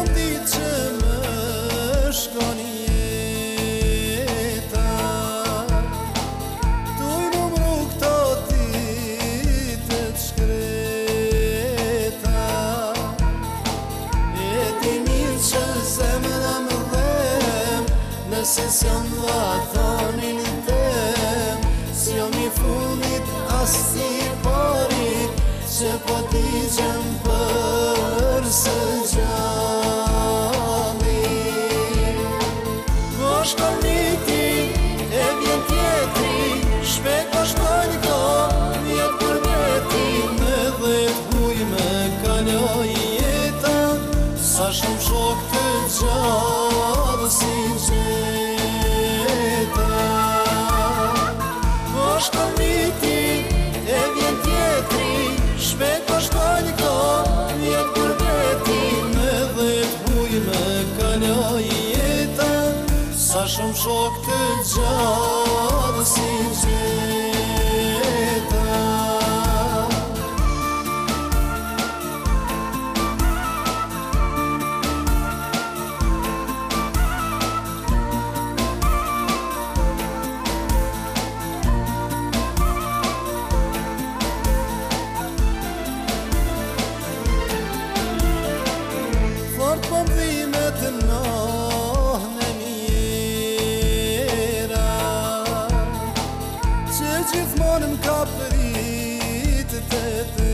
ditë që më shkon jeta, tu i numru këto ditët shkreta. E ti mirë që zemra më dhem, nëse s'jom vatonin tem, s'jom i fundit as si parit, që po t'i gjem për së gjalli. Po shkon niti, e vjen tjetri, shpejt po shkojnë këto vjet për veti. Me 10 huj me kaloj jeta, sa shumë shok të gjallë si gjeta. Po shkon niti, e vjen tjetri, shpejt po shkojnë këto vjet për veti. Me 10 huj me kaloj jeta, sa shumë shok të gjallë si gjeta. Po dhimet nohne mjera, që gjithmonë m'ka prit të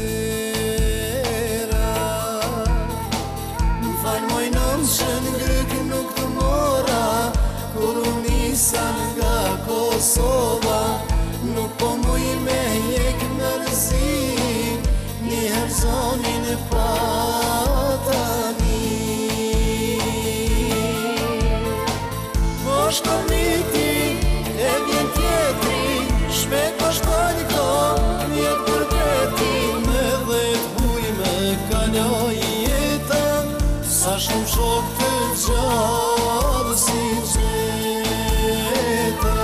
tëra. M'fal moj nëm që n'gryk nuk të mora, kur u nisa nga Kosova, nuk po muj me jek mërzi, njëherë zonin e patani. Po shkon niti, e vjen tjetri, shpejt po shkojnë këto vjet për veti. Me 10 huj me kaloj jeta, sa shumë shok të gjallë si gjeta.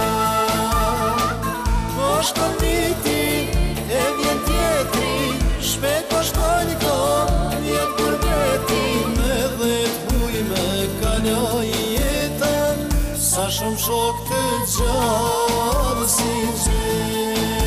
Po shkon niti, e vjen tjetri, shpejt po shkojnë këto vjet për veti. Me 10 huj me kaloj jeta, sa shumë shok të gjallë si gjeta.